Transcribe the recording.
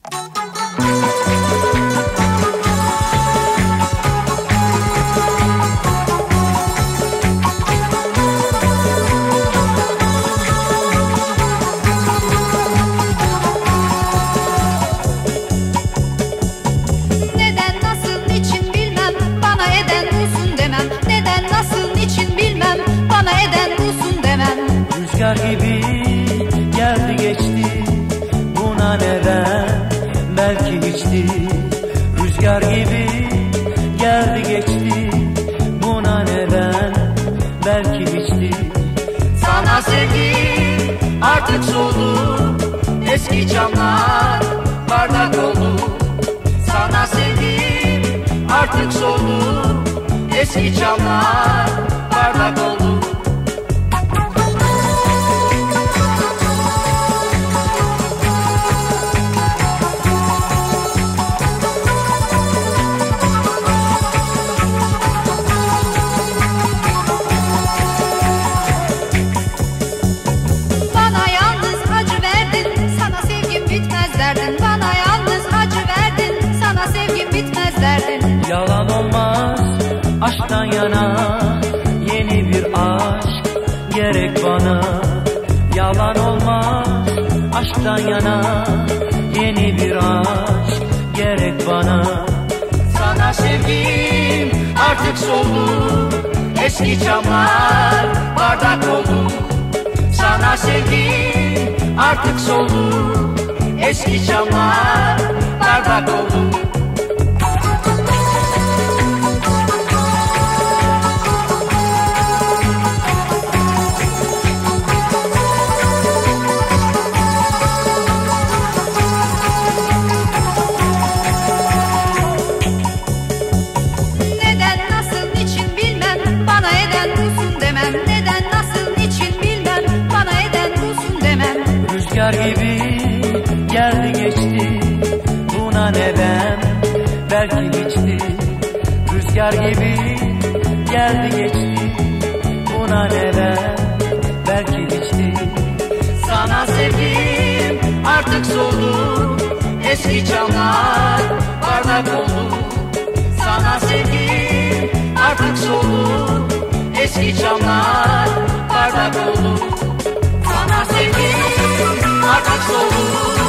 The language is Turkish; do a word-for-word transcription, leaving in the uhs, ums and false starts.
Rüzgar gibi geldi geçti, buna neden belki hiçti. Rüzgar gibi geldi geçti, buna neden belki hiçti. Sana sevgim artık soldu, eski camlar bardak oldu. Sana sevgim artık soldu, eski camlar bardak oldu. Yalan olmaz aşktan yana, yeni bir aşk gerek bana. Yalan olmaz aşktan yana, yeni bir aşk gerek bana. Sana sevgim artık soldu, eski camlar bardak oldu. Sana sevgim artık soldu, eski camlar bardak oldu. Rüzgar gibi geldi geçti, buna neden belki hiçti. Rüzgar gibi geldi geçti, buna neden belki hiçti. Sana sevgim artık soldu, eski camlar bardak oldu. Sana sevgim artık soldu, eski camlar bardak oldu. Sana sevgim artık soldu,